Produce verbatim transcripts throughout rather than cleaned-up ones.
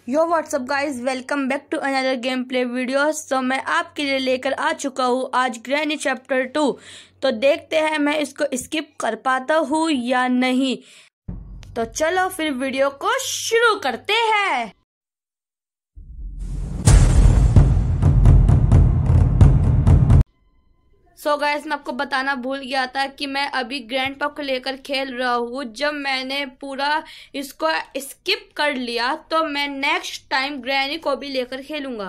Yo what's up guys, welcome back to another game play video. तो मैं आपके लिए लेकर आ चुका हूँ आज ग्रैनी चैप्टर टू। तो देखते हैं मैं इसको स्किप कर पाता हूँ या नहीं। तो चलो फिर वीडियो को शुरू करते हैं। सो so गाइस, मैं आपको बताना भूल गया था कि मैं अभी ग्रैंडपा को लेकर खेल रहा हूँ। जब मैंने पूरा इसको स्किप कर लिया तो मैं नेक्स्ट टाइम ग्रैनी को भी लेकर खेलूंगा।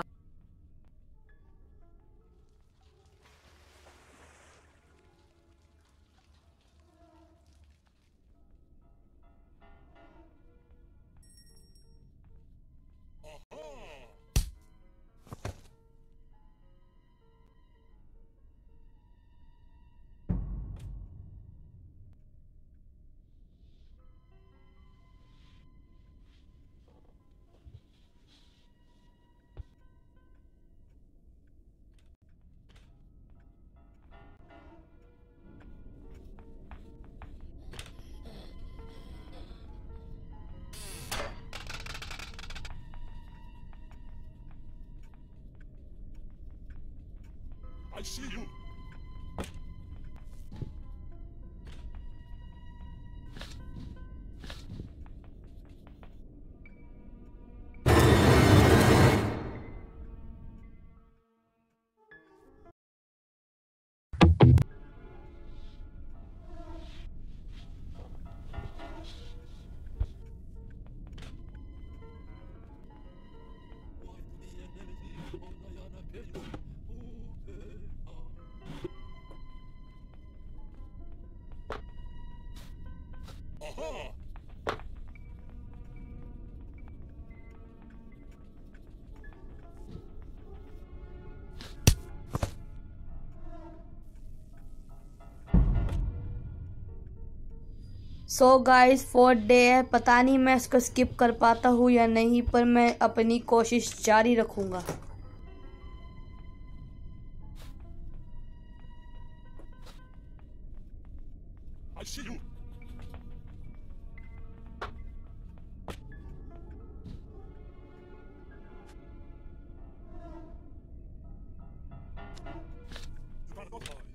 I see you. Aha! So guys, fourth day है। पता नहीं मैं इसको स्किप कर पाता हूँ या नहीं, पर मैं अपनी कोशिश जारी रखूंगा। I see you. You gotta go high.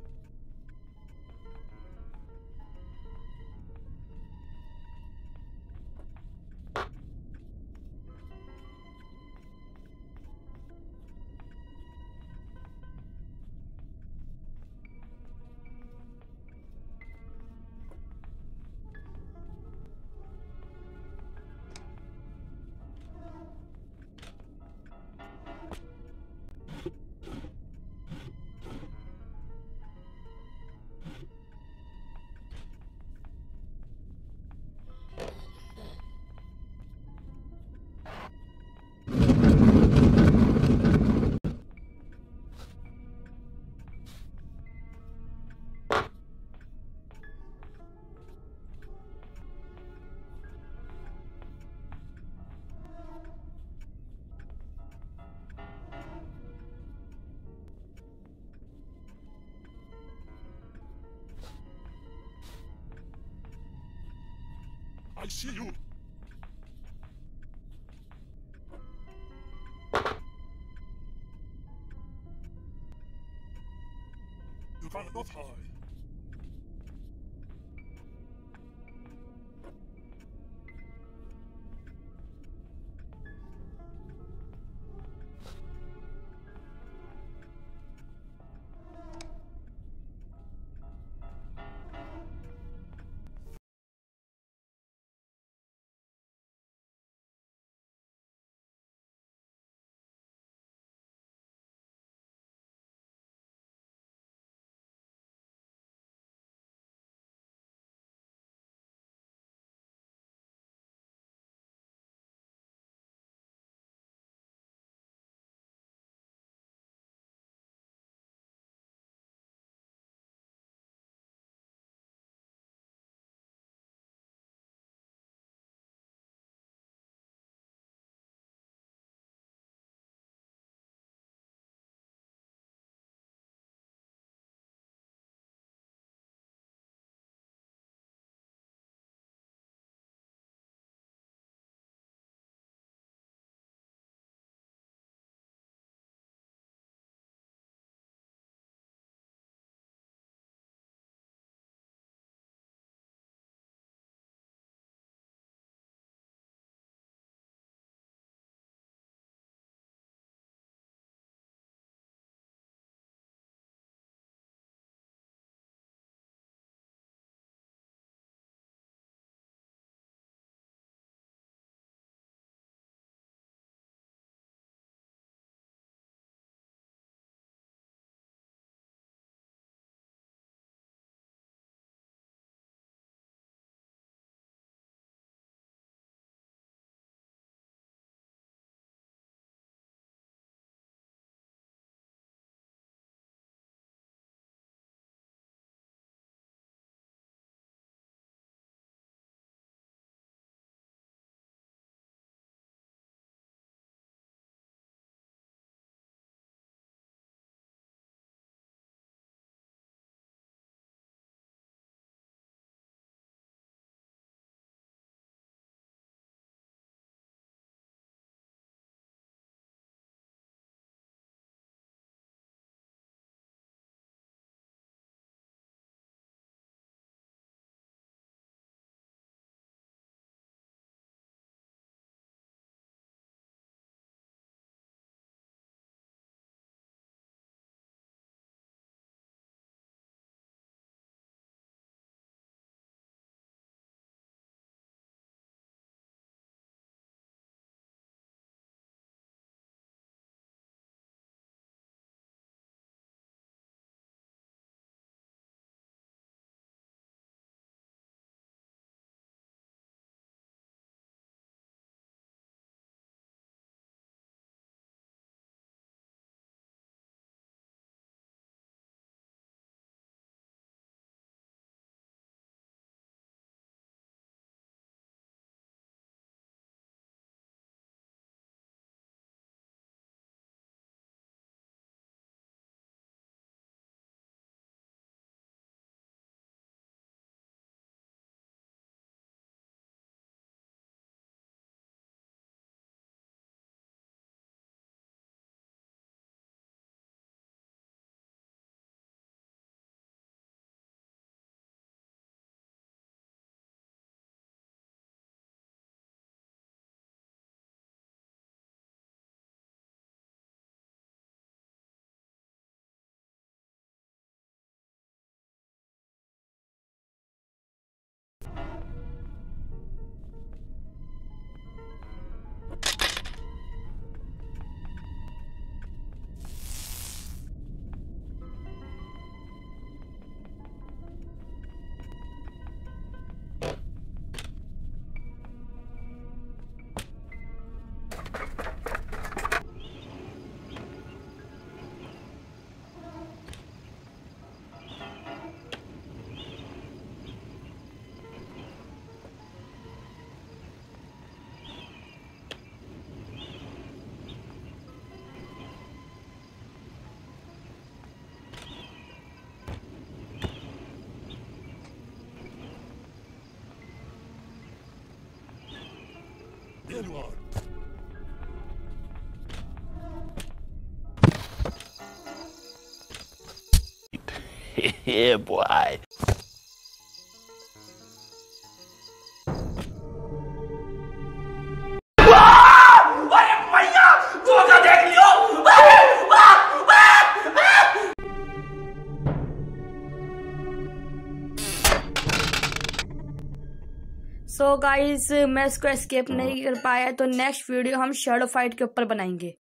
I see you. You gotta go high. There you are. Yeah, boy. So guys मैं इसको एस्केप नहीं कर पाया, तो नेक्स्ट वीडियो हम शैडो फाइट के ऊपर बनाएंगे।